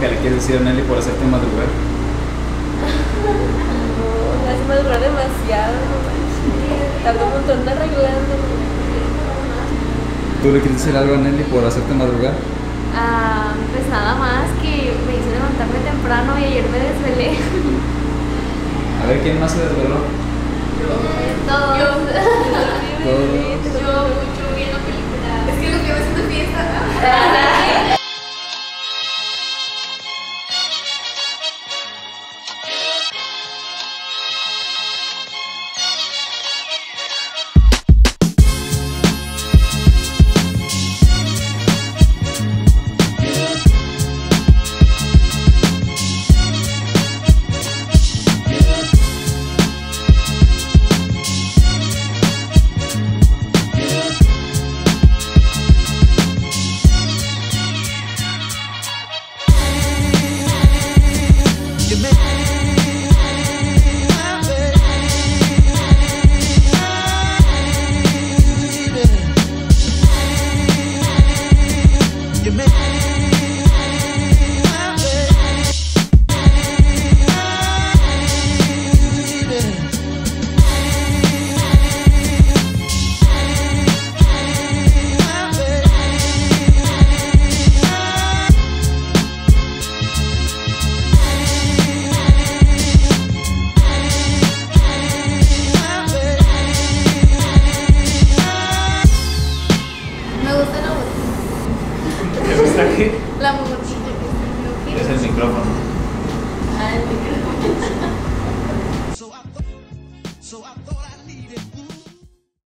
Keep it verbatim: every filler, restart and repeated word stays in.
que le quieres decir a Nelly por hacerte madrugar? No, me hace madurar demasiado, no manches. Tardo un montón arreglando. ¿Tú le quieres decir algo a Nelly por hacerte madrugar? Ah, pues nada más que me hizo levantarme temprano y ayer me desvelé. A ver, ¿quién más se desveló? Todos. Yo. Todos. Yo mucho viendo películas. Es que lo que me hace una fiesta.